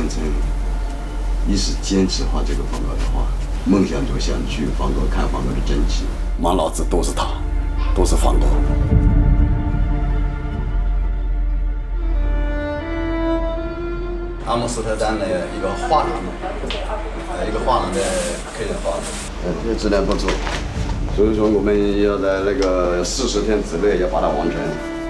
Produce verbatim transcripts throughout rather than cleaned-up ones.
完成，一是坚持画这个梵高的画，梦想就想去梵高看梵高的真迹，满脑子都是他，都是梵高。阿姆斯特丹的一个画廊，呃，一个画廊的客人画的，呃，这个质量不错，所以说我们要在那个四十天之内要把它完成。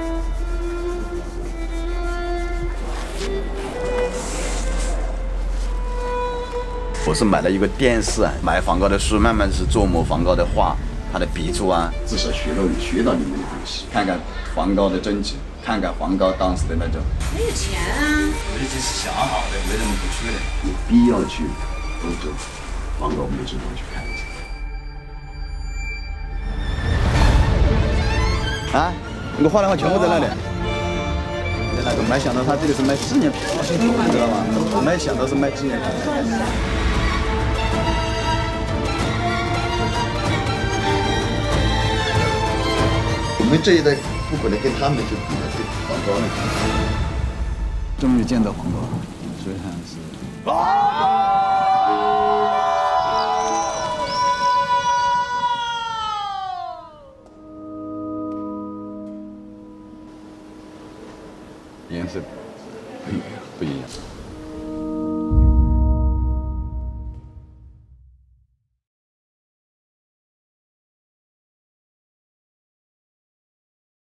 我是买了一个电视啊，买梵高的书，慢慢是琢磨梵高的画，他的笔触啊，至少学到学到里面的东西，看看梵高的真迹，看看梵高当时的那种。 没有钱啊！ 我已经是想好的，为什么不去呢？有必要去欧洲梵高美术馆去看一下。啊，我画的画全部在那里。那个没想到他这个是卖纪念品，你知道吗？我没想到是卖纪念品。 我们这一代不可能跟他们去比的，去梵高呢。终于见到梵高了，虽然是。啊！颜色不不一样。